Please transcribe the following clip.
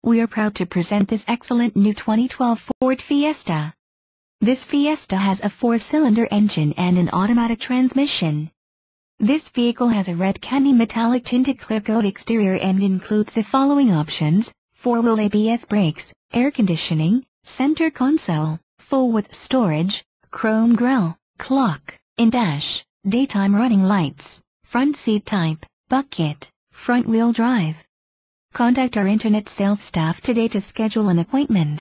We are proud to present this excellent new 2012 Ford Fiesta. This Fiesta has a 4-cylinder engine and an automatic transmission. This vehicle has a red candy metallic tinted Clearcoat exterior and includes the following options: 4-wheel ABS brakes, air conditioning, center console, full-width storage, chrome grille, clock, in-dash, daytime running lights, front seat type, bucket, front-wheel drive. Contact our internet sales staff today to schedule an appointment.